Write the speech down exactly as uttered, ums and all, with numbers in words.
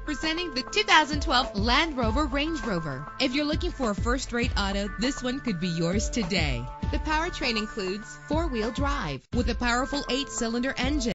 Presenting the two thousand twelve Land Rover Range Rover. If you're looking for a first-rate auto, this one could be yours today. The powertrain includes four-wheel drive with a powerful eight-cylinder engine